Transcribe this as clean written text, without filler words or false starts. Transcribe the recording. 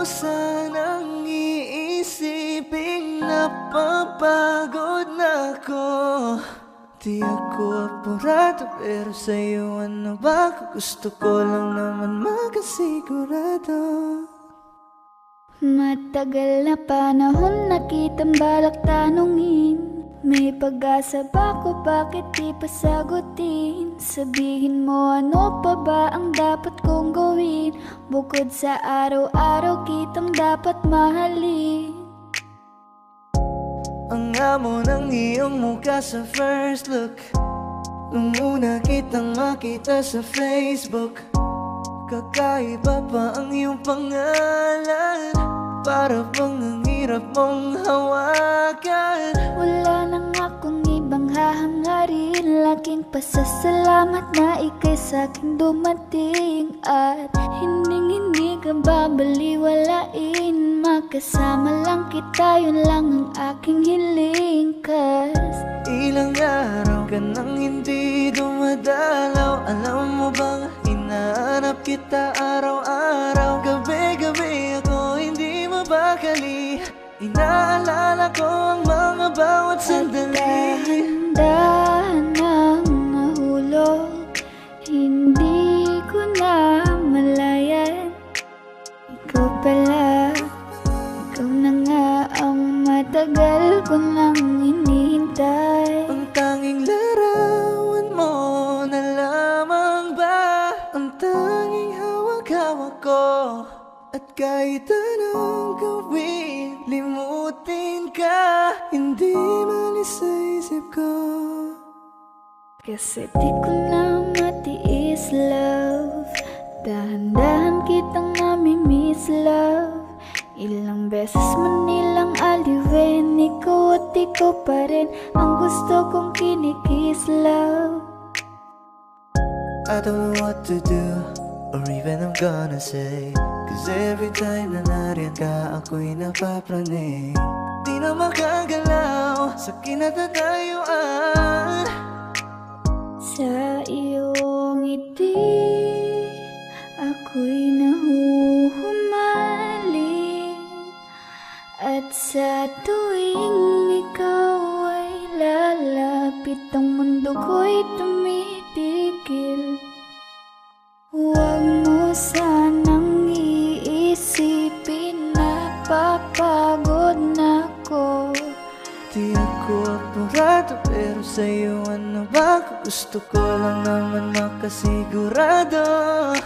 mo sanang iisipin napapagod na ako. Di ako apurado pero sa'yo ano ba? Gusto ko lang naman makasigurado. Matagal na panahon na kitang balak tanungin. May pag-asa ba ko, bakit di pa sagutin? Sabihin mo ano pa ba ang dapat kong gawin? Bukod sa araw-araw kitang dapat mahalin. Ang amo ng iyong mukha sa first look, nung una kitang makita sa Facebook. Kakaiba pa ang iyong pangalan, para bang ang hirap mong hawakan. Wala nang akong ibang hahangarin, laking pasasalamat na ika'y sa'king dumating. At hindi ka babaliwalain, makasama lang kita, yun lang ang aking hiling. Cause ilang araw ka nang hindi dumadalaw. Alam mo bang hinahanap kita araw-araw? Gabi-gabi ako hindi mabakali, inaalala ko ang mga bawat sandali. Dahan-dahan nang nahulog, hindi ko na malayan. Ikaw pala, ikaw na nga ang matagal ko nang hinihintay. Ang tanging larawan mo na lamang ba ang tanging hawak-hawak ko? At kahit anong gawin, limutin ka, hindi malis sa isip ko. Kasi di ko na matiis, love. Dahan-dahan kitang nami-miss, love. Ilang beses man nilang aliwin, ikaw at ikaw pa rin ang gusto kong kinikiss, love. I don't know what to do, or even I'm gonna say, cause every time na nariyan ka, ako'y napapraning. Di na makagalaw sa kinatatayuan. Sa iyong ngiti, ako'y nahuhumaling. At sa tuwing ikaw ay lalapit, ang mundo ko'y tumitigil. Huwag mo sanang iisipin na papagod na ako. Di ako apurado pero sa'yo ano ba? Gusto ko lang naman makasigurado.